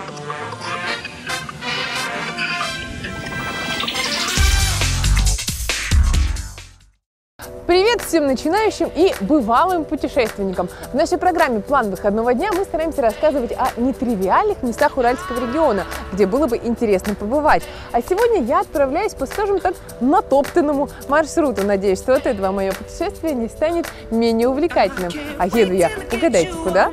Привет всем начинающим и бывалым путешественникам! В нашей программе «План выходного дня» мы стараемся рассказывать о нетривиальных местах Уральского региона, где было бы интересно побывать. А сегодня я отправляюсь по, скажем так, натоптанному маршруту. Надеюсь, что от этого мое путешествие не станет менее увлекательным. А еду я, угадайте, куда?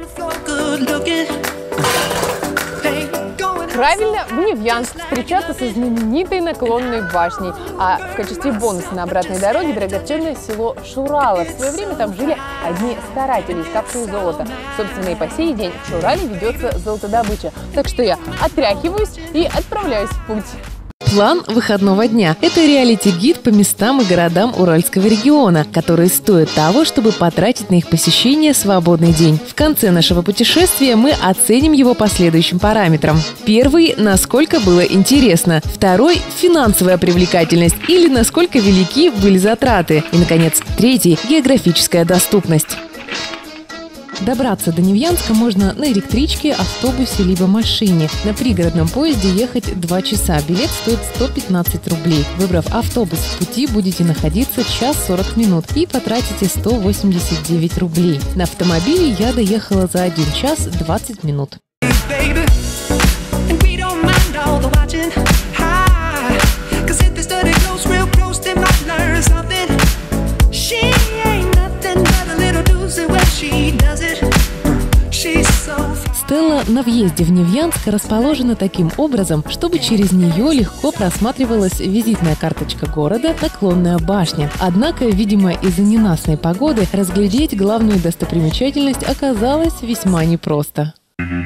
Правильно, в Невьянск встречаться со знаменитой наклонной башней. А в качестве бонуса на обратной дороге драгоценное село Шурало. В свое время там жили одни старатели, искавшие золото. Собственно, и по сей день в Шурале ведется золотодобыча. Так что я отряхиваюсь и отправляюсь в путь. План выходного дня – это реалити-гид по местам и городам Уральского региона, которые стоят того, чтобы потратить на их посещение свободный день. В конце нашего путешествия мы оценим его по следующим параметрам. Первый – насколько было интересно. Второй – финансовая привлекательность или насколько велики были затраты. И, наконец, третий – географическая доступность. Добраться до Невьянска можно на электричке, автобусе либо машине. На пригородном поезде ехать 2 часа. Билет стоит 115 рублей. Выбрав автобус в пути, будете находиться час 40 минут и потратите 189 рублей. На автомобиле я доехала за 1 час 20 минут. Стелла на въезде в Невьянск расположена таким образом, чтобы через нее легко просматривалась визитная карточка города «Наклонная башня». Однако, видимо, из-за ненастной погоды разглядеть главную достопримечательность оказалось весьма непросто.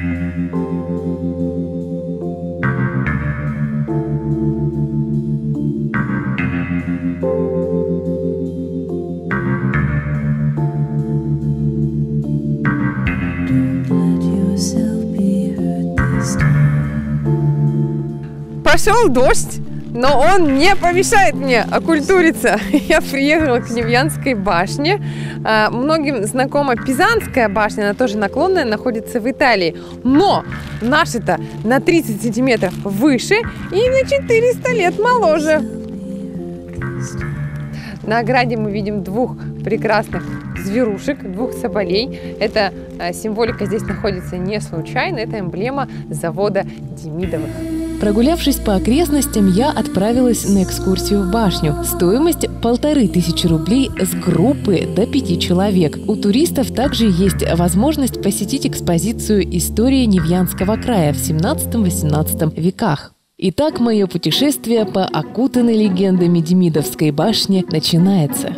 Пошел дождь, но он не помешает мне окультуриться. Я приехала к Невьянской башне. Многим знакома Пизанская башня, она тоже наклонная, находится в Италии. Но наша-то на 30 сантиметров выше и на 400 лет моложе. На ограде мы видим 2 прекрасных зверушек, 2 соболей. Эта символика здесь находится не случайно, это эмблема завода Демидовых. Прогулявшись по окрестностям, я отправилась на экскурсию в башню. Стоимость 1500 рублей с группы до 5 человек. У туристов также есть возможность посетить экспозицию «История Невьянского края» в 17-18 веках. Итак, мое путешествие по окутанной легендами Демидовской башни начинается.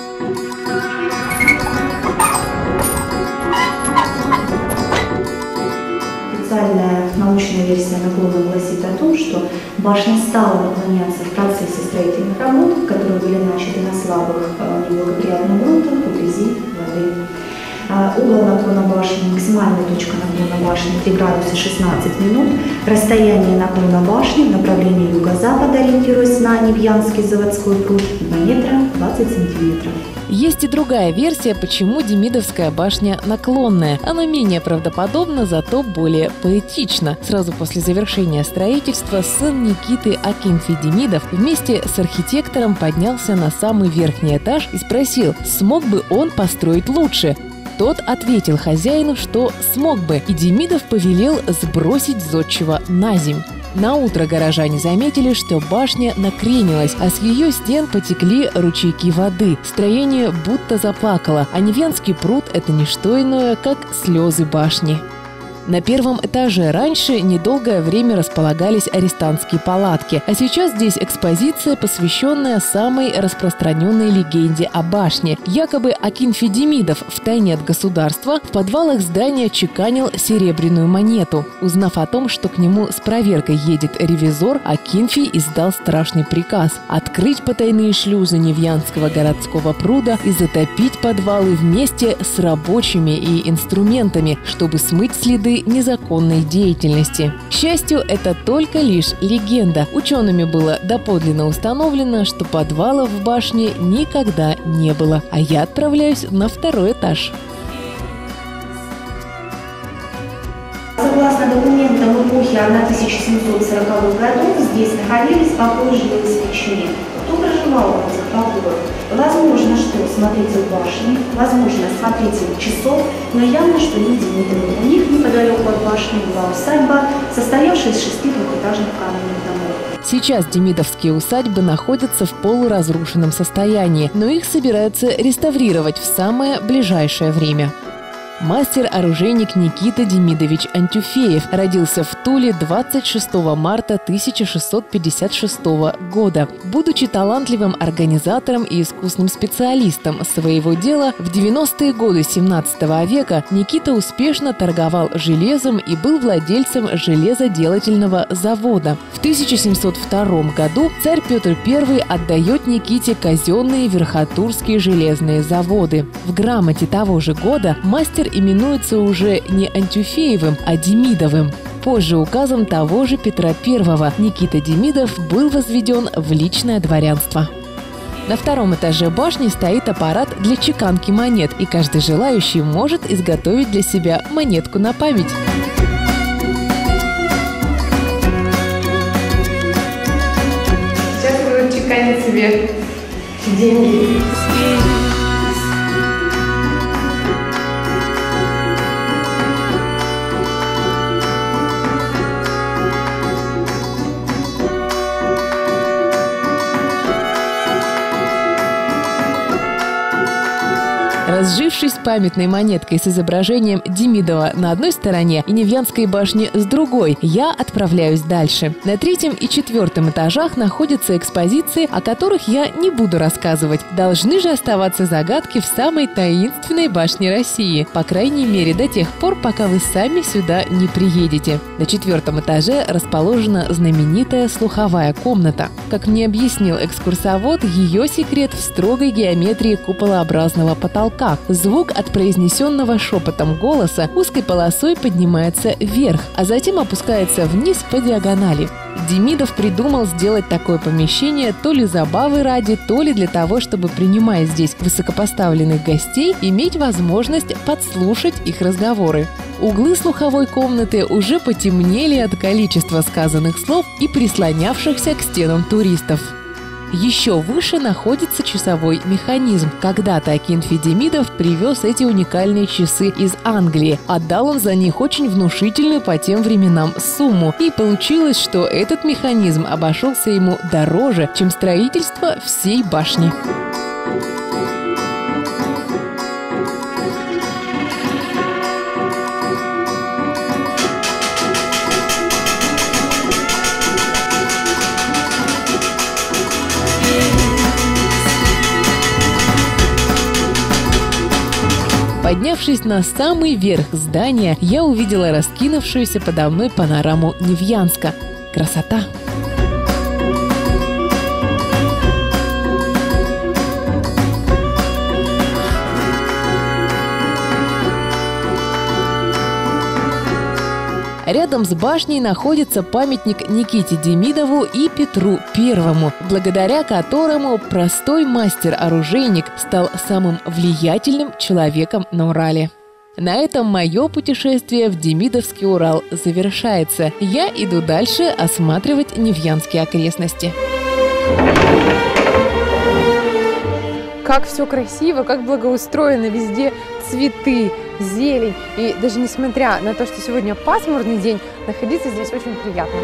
Официальная научная версия наклона гласит о том, что башня стала наклоняться в процессе строительных работ, которые были начаты на слабых неблагоприятных грунтах вблизи воды. Угол наклона башни, максимальная точка наклона башни 3 градуса 16 минут. Расстояние наклона башни в направлении юго-запада, ориентируясь на Невьянский заводской пруд, 2 метра 20 сантиметров. Есть и другая версия, почему Демидовская башня наклонная. Она менее правдоподобна, зато более поэтична. Сразу после завершения строительства сын Никиты Акинфий Демидов вместе с архитектором поднялся на самый верхний этаж и спросил, смог бы он построить лучше. Тот ответил хозяину, что смог бы, и Демидов повелел сбросить зодчего наземь. Наутро горожане заметили, что башня накренилась, а с ее стен потекли ручейки воды. Строение будто заплакало, а Невьянский пруд – это не что иное, как слезы башни. На первом этаже раньше недолгое время располагались арестантские палатки, а сейчас здесь экспозиция, посвященная самой распространенной легенде о башне. Якобы Акинфий Демидов втайне от государства в подвалах здания чеканил серебряную монету. Узнав о том, что к нему с проверкой едет ревизор, Акинфий издал страшный приказ – открыть потайные шлюзы Невьянского городского пруда и затопить подвалы вместе с рабочими и инструментами, чтобы смыть следы незаконной деятельности. К счастью, это только лишь легенда. Учеными было доподлинно установлено, что подвалов в башне никогда не было. А я отправляюсь на 2-й этаж. Согласно документам в эпохе 1740-х годов здесь находились покои велосипедчане. Кто проживал в этих покоях? Возможно, что смотритель башни, возможно, смотритель часов, но явно, что не Демидовы. У них неподалеку от башни была усадьба, состоявшая из 6 двухэтажных каменных домов. Сейчас демидовские усадьбы находятся в полуразрушенном состоянии, но их собираются реставрировать в самое ближайшее время. Мастер-оружейник Никита Демидович Антюфеев родился в Туле 26 марта 1656 года. Будучи талантливым организатором и искусным специалистом своего дела, в 90-е годы 17 века Никита успешно торговал железом и был владельцем железоделательного завода. В 1702 году царь Петр I отдает Никите казенные верхотурские железные заводы. В грамоте того же года мастер именуется уже не Антюфеевым, а Демидовым. Позже указом того же Петра I Никита Демидов был возведен в личное дворянство. На втором этаже башни стоит аппарат для чеканки монет, и каждый желающий может изготовить для себя монетку на память. Сейчас будут чеканить себе деньги. Разжившись памятной монеткой с изображением Демидова на одной стороне и Невьянской башни с другой, я отправляюсь дальше. На 3-м и 4-м этажах находятся экспозиции, о которых я не буду рассказывать. Должны же оставаться загадки в самой таинственной башне России. По крайней мере, до тех пор, пока вы сами сюда не приедете. На 4-м этаже расположена знаменитая слуховая комната. Как мне объяснил экскурсовод, ее секрет в строгой геометрии куполообразного потолка. Звук от произнесенного шепотом голоса узкой полосой поднимается вверх, а затем опускается вниз по диагонали. Демидов придумал сделать такое помещение то ли забавы ради, то ли для того, чтобы, принимая здесь высокопоставленных гостей, иметь возможность подслушать их разговоры. Углы слуховой комнаты уже потемнели от количества сказанных слов и прислонявшихся к стенам туристов. Еще выше находится часовой механизм. Когда-то Акинфий Демидов привез эти уникальные часы из Англии. Отдал он за них очень внушительную по тем временам сумму. И получилось, что этот механизм обошелся ему дороже, чем строительство всей башни. Поднявшись на самый верх здания, я увидела раскинувшуюся подо мной панораму Невьянска. Красота! Рядом с башней находится памятник Никите Демидову и Петру I, благодаря которому простой мастер-оружейник стал самым влиятельным человеком на Урале. На этом мое путешествие в Демидовский Урал завершается. Я иду дальше осматривать Невьянские окрестности. Как все красиво, как благоустроено, везде цветы, зелень. И даже несмотря на то, что сегодня пасмурный день, находиться здесь очень приятно.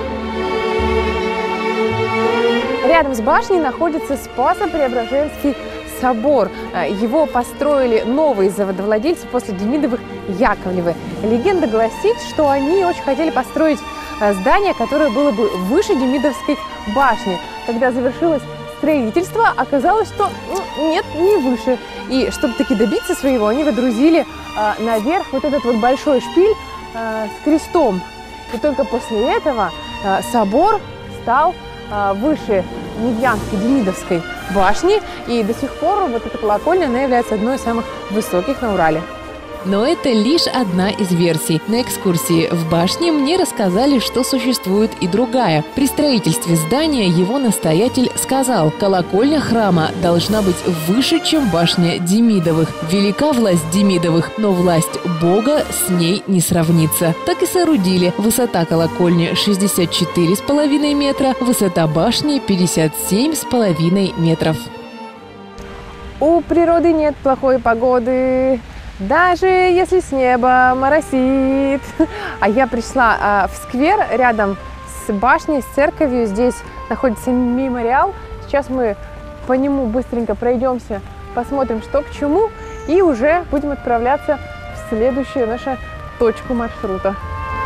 Рядом с башней находится Спасо-Преображенский собор. Его построили новые заводовладельцы после Демидовых Яковлевы. Легенда гласит, что они очень хотели построить здание, которое было бы выше Демидовской башни. Когда завершилось строительство, оказалось, что нет, не выше. И чтобы таки добиться своего, они водрузили наверх вот этот вот большой шпиль с крестом. И только после этого собор стал выше Невьянской Демидовской башни. И до сих пор вот эта колокольня, она является одной из самых высоких на Урале. Но это лишь одна из версий. На экскурсии в башне мне рассказали, что существует и другая. При строительстве здания его настоятель сказал: колокольня храма должна быть выше, чем башня Демидовых. Велика власть Демидовых, но власть Бога с ней не сравнится. Так и соорудили. Высота колокольни 64,5 метра, высота башни 57,5 метров. У природы нет плохой погоды, даже если с неба моросит. А я пришла в сквер рядом с башней, с церковью. Здесь находится мемориал. Сейчас мы по нему быстренько пройдемся, посмотрим, что к чему, и уже будем отправляться в следующую нашу точку маршрута.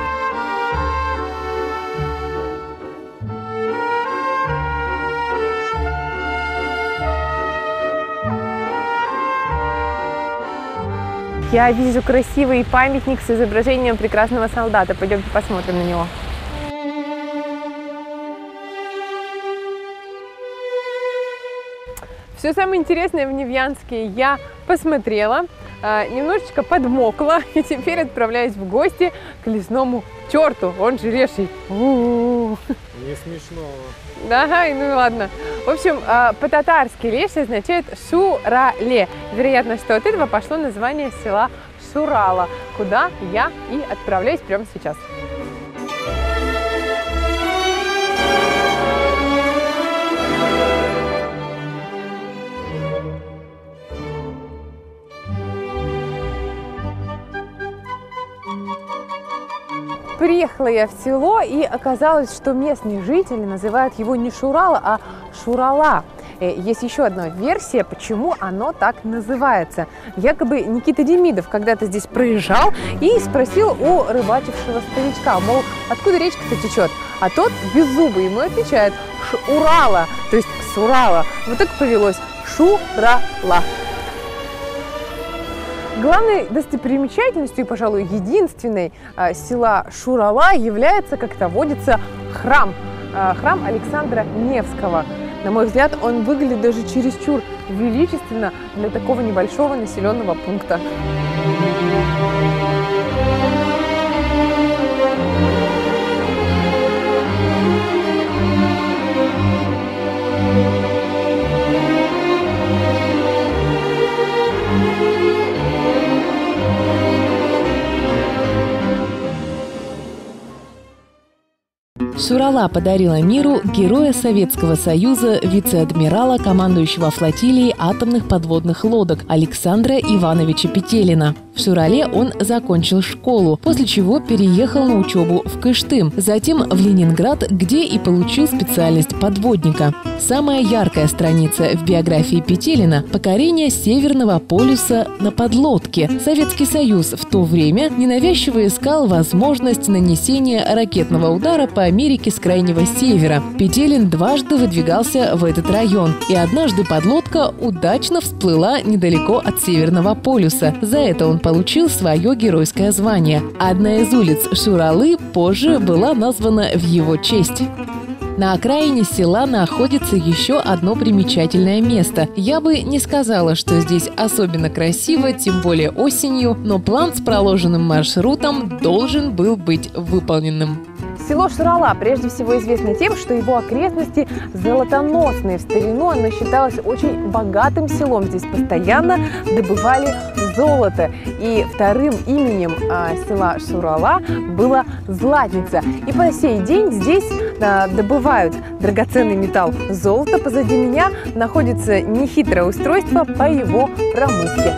Я вижу красивый памятник с изображением прекрасного солдата. Пойдемте посмотрим на него. Все самое интересное в Невьянске я посмотрела, немножечко подмокла и теперь отправляюсь в гости к лесному черту, он же леший. Не смешно. Ага, ну ладно. В общем, по-татарски леший означает Шурале. Вероятно, что от этого пошло название села Шурала, куда я и отправляюсь прямо сейчас. Приехала я в село, и оказалось, что местные жители называют его не Шурала, а Шурала. Есть еще одна версия, почему оно так называется. Якобы Никита Демидов когда-то здесь проезжал и спросил у рыбачившего старичка, мол, откуда речка-то течет? А тот беззубый ему отвечает: Урала, то есть с Урала. Вот так повелось: Шурала. Главной достопримечательностью, и, пожалуй, единственной села Шурала является, как это водится, храм. Храм Александра Невского. На мой взгляд, он выглядит даже чересчур величественно для такого небольшого населенного пункта. Шурала подарила миру героя Советского Союза, вице-адмирала, командующего флотилией атомных подводных лодок Александра Ивановича Петелина. В Шурале он закончил школу, после чего переехал на учебу в Кыштым, затем в Ленинград, где и получил специальность подводника. Самая яркая страница в биографии Петелина – покорение Северного полюса на подлодке. Советский Союз в то время ненавязчиво искал возможность нанесения ракетного удара по Америке с крайнего севера. Петелин дважды выдвигался в этот район, и однажды подлодка удачно всплыла недалеко от Северного полюса. За это он получил свое геройское звание. Одна из улиц Шуралы позже была названа в его честь. На окраине села находится еще одно примечательное место. Я бы не сказала, что здесь особенно красиво, тем более осенью, но план с проложенным маршрутом должен был быть выполненным. Село Шурала прежде всего известно тем, что его окрестности золотоносные. В старину оно считалось очень богатым селом. Здесь постоянно добывали золото. И вторым именем села Шурала было Златница. И по сей день здесь добывают драгоценный металл золото. Позади меня находится нехитрое устройство по его промывке.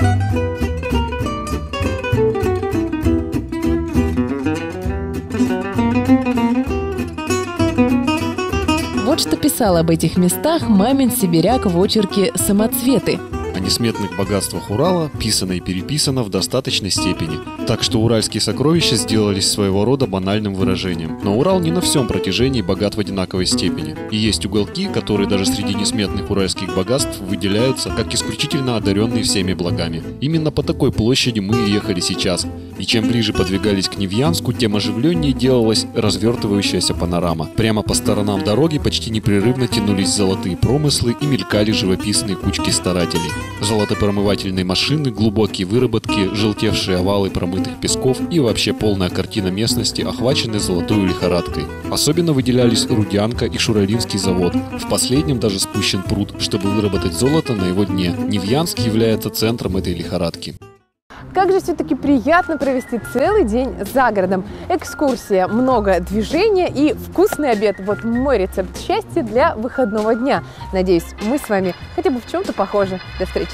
Вот что писал об этих местах мамин сибиряк в очерке «Самоцветы». О несметных богатствах Урала писано и переписано в достаточной степени, так что уральские сокровища сделались своего рода банальным выражением. Но Урал не на всем протяжении богат в одинаковой степени. И есть уголки, которые даже среди несметных уральских богатств выделяются как исключительно одаренные всеми благами. Именно по такой площади мы и ехали сейчас. И чем ближе подвигались к Невьянску, тем оживленнее делалась развертывающаяся панорама. Прямо по сторонам дороги почти непрерывно тянулись золотые промыслы и мелькали живописные кучки старателей. Золотопромывательные машины, глубокие выработки, желтевшие овалы промытых песков и вообще полная картина местности, охваченной золотой лихорадкой. Особенно выделялись Рудянка и Шуралинский завод. В последнем даже спущен пруд, чтобы выработать золото на его дне. Невьянск является центром этой лихорадки. Как же все-таки приятно провести целый день за городом. Экскурсия, много движения и вкусный обед. Вот мой рецепт счастья для выходного дня. Надеюсь, мы с вами хотя бы в чем-то похожи. До встречи.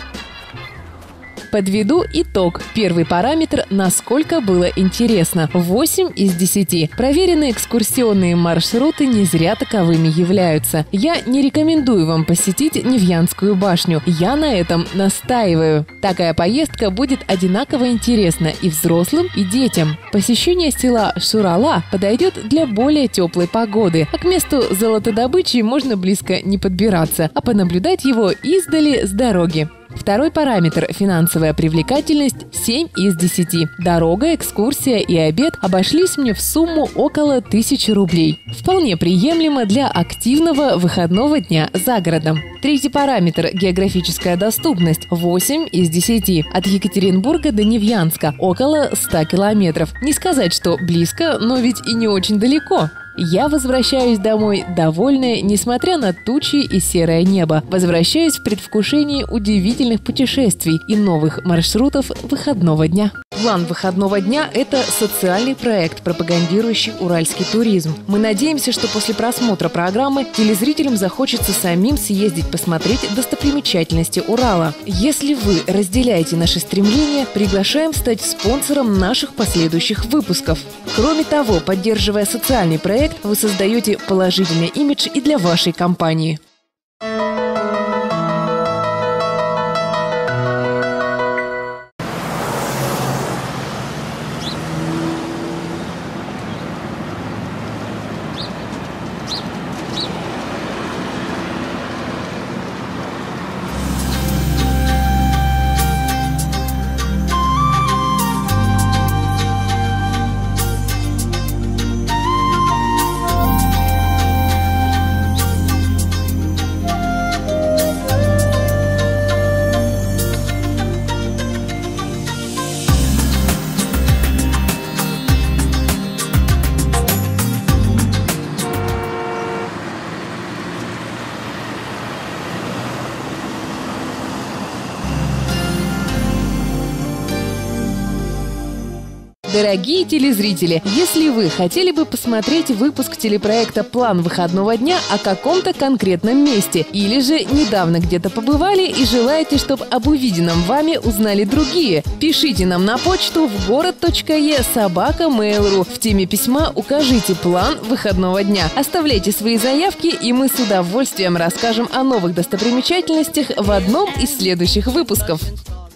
Подведу итог. Первый параметр – насколько было интересно. 8 из 10. Проверенные экскурсионные маршруты не зря таковыми являются. Я не рекомендую вам посетить Невьянскую башню. Я на этом настаиваю. Такая поездка будет одинаково интересна и взрослым, и детям. Посещение села Шурала подойдет для более теплой погоды, а к месту золотодобычи можно близко не подбираться, а понаблюдать его издали с дороги. Второй параметр – финансовая привлекательность – 7 из 10. Дорога, экскурсия и обед обошлись мне в сумму около 1000 рублей. Вполне приемлемо для активного выходного дня за городом. Третий параметр – географическая доступность – 8 из 10. От Екатеринбурга до Невьянска – около 100 километров. Не сказать, что близко, но ведь и не очень далеко. Я возвращаюсь домой довольная, несмотря на тучи и серое небо. Возвращаюсь в предвкушении удивительных путешествий и новых маршрутов выходного дня. План выходного дня – это социальный проект, пропагандирующий уральский туризм. Мы надеемся, что после просмотра программы телезрителям захочется самим съездить посмотреть достопримечательности Урала. Если вы разделяете наши стремления, приглашаем стать спонсором наших последующих выпусков. Кроме того, поддерживая социальный проект, вы создаете положительный имидж и для вашей компании. Дорогие телезрители, если вы хотели бы посмотреть выпуск телепроекта «План выходного дня» о каком-то конкретном месте, или же недавно где-то побывали и желаете, чтобы об увиденном вами узнали другие, пишите нам на почту в город.е@mail.ru. В теме письма укажите план выходного дня. Оставляйте свои заявки, и мы с удовольствием расскажем о новых достопримечательностях в одном из следующих выпусков.